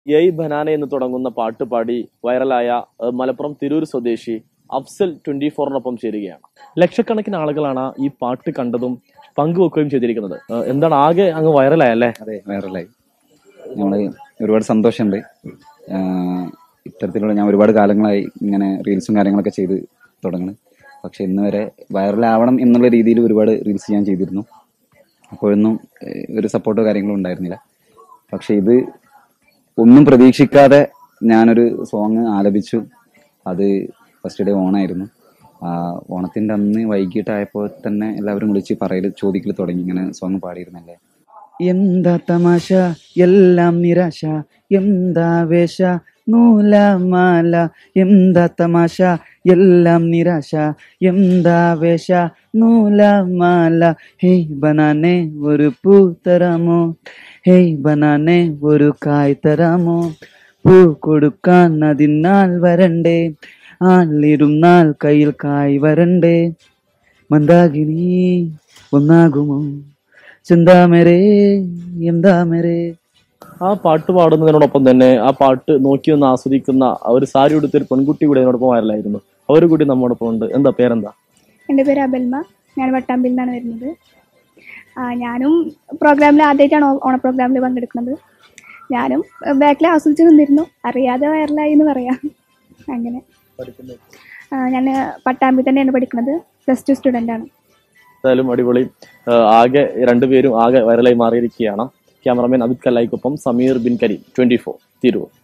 യയ് banana എന്ന് തുടങ്ങുന്ന പാട്ട് പാടി വൈറലായ മലപ്പുറം തിരൂർ സ്വദേശി അഫ്സൽ 24-നൊപ്പം ചേരുകയാണ്. ലക്ഷക്കണക്കിന് ആളുകളാണ് ഈ പാട്ട് കണ്ടതും പങ്കുവെക്കുകയും ചെയ്തിരിക്കുന്നത്. എന്താണ് ആകെ അങ്ങ് വൈറലായല്ലേ? അതെ, വൈറലായി. നമ്മള് ഒരുപാട് സന്തോഷമുണ്ട്. ഇത്തരത്തിലുള്ള ഞാൻ ഒരുപാട് കാലങ്ങളായി ഇങ്ങനെ റീൽസും കാര്യങ്ങളൊക്കെ ചെയ്ത് തുടങ്ങുന്നത്. പക്ഷെ ഇന്ന് വരെ വൈറലാവണം എന്നുള്ള രീതിയിൽ ഒരുപാട് റീൽസ് ഞാൻ ചെയ്തിരുന്നു. അപ്പോഴൊന്നും ഒരു സപ്പോർട്ടോ കാര്യങ്ങളോ ഉണ്ടായിരുന്നില്ല. പക്ഷെ ഇത് ഒന്നും പ്രതീക്ഷിക്കാതെ ഞാനൊരു സോങ് ആലപിച്ചു. അത് ഫസ്റ്റ് ഡേ ഓണായിരുന്നു. ഓണത്തിന്റെ അന്ന് വൈകിട്ടായപ്പോൾ തന്നെ എല്ലാവരും വിളിച്ച് ചോദിക്കൽ തുടങ്ങി, ഇങ്ങനെ സോങ് പാടിയിരുന്നല്ലേ, എന്താ തമാശ, എല്ലാം നിരാശ, എന്താ വേഷ നൂലമാല, എന്താ തമാശ, എല്ലാം നിരാശ, എന്താ വേഷ നൂലമാല, ഹേയ് ബനാനെ ഒരു പൂ തരാമോ, ഹേയ് ബനാനെ ഒരു കായ് തരാമോ, പൂ കൊടുക്കാൻ അതിനാൽ വരണ്ടേ, ആളിരുന്നാൽ കയ്യിൽ കായ് വരണ്ടേ, മന്ദാകിനി ഒന്നാകുമോ, ചിന്താമരേ എന്താമരേ. ആ പാട്ട് പാടുന്നതിനോടൊപ്പം തന്നെ ആ പാട്ട് നോക്കി ഒന്ന് ആസ്വദിക്കുന്ന ഒരു സാരി ഉടുത്തൊരു പെൺകുട്ടി കൂടി അതിനോടൊപ്പം വൈറലായിരുന്നു. അവർ കൂടി നമ്മോടൊപ്പം ഉണ്ട്. എന്താ പേരെന്താ? എൻ്റെ പേര് അബൽമ. ഞാൻ വട്ടാമ്പിൽ നിന്നാണ് വരുന്നത്. ഞാനും പ്രോഗ്രാമിൽ ആദ്യമായിട്ടാണ് ഓണ പ്രോഗ്രാമിൽ പങ്കെടുക്കുന്നത്. ഞാനും ബാക്കിൽ ആസ്വദിച്ച് നിന്നിരുന്നു. അറിയാതെ വൈറലായി എന്ന് പറയാം. അങ്ങനെ ഞാൻ പട്ടാമ്പി തന്നെയാണ് പഠിക്കുന്നത്. +2 സ്റ്റുഡൻ്റ് ആണ്. എന്തായാലും അടിപൊളി. ആകെ രണ്ടുപേരും ആകെ വൈറലായി മാറിയിരിക്കുകയാണ്. ക്യാമറമാൻ അബിദ് കല്ലായിക്കൊപ്പം സമീർ ബിൻ കരീം, 24 തിരൂർ.